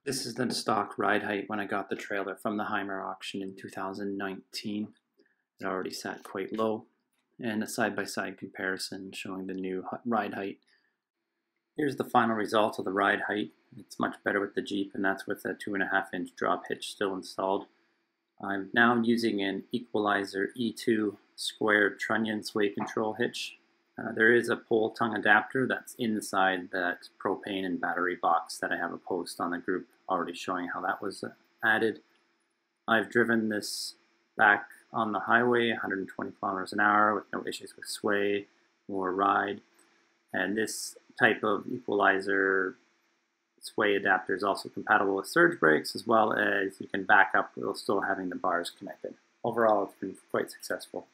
This is the stock ride height when I got the trailer from the Hymer auction in 2019. It already sat quite low, and a side-by-side comparison showing the new ride height. Here's the final result of the ride height. It's much better with the Jeep, and that's with a 2.5-inch drop hitch still installed. I'm now using an Equalizer E2 square trunnion sway control hitch. There is a pole tongue adapter that's inside that propane and battery box that I have a post on the group already showing how that was added. I've driven this back on the highway 120 kilometers an hour with no issues with sway or ride. And this type of equalizer sway adapter is also compatible with surge brakes, as well as you can back up while still having the bars connected. Overall, it's been quite successful.